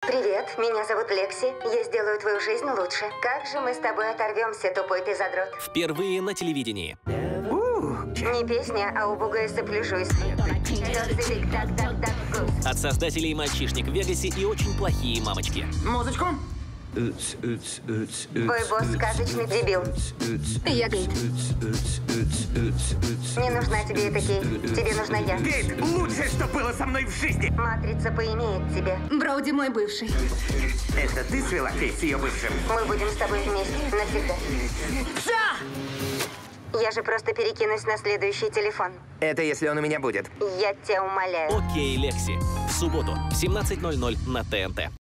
Привет, меня зовут Лекси. Я сделаю твою жизнь лучше. Как же мы с тобой оторвемся, тупой ты задрот. Впервые на телевидении. Не песня, а убогая сопляжусь. От создателей «Мальчишник в Вегасе» и «Очень плохие мамочки». Музычку. Твой босс сказочный дебил. Я Кейт. Не нужна тебе эта Кейт. Тебе нужна я. Кейт, лучшее, что было со мной в жизни. Матрица поимеет тебя. Броуди мой бывший. Это ты свела Кейт с ее бывшим? Мы будем с тобой вместе навсегда. Я же просто перекинусь на следующий телефон. Это если он у меня будет. Я тебя умоляю. «Окей, Лекси». В субботу в 17:00 на ТНТ.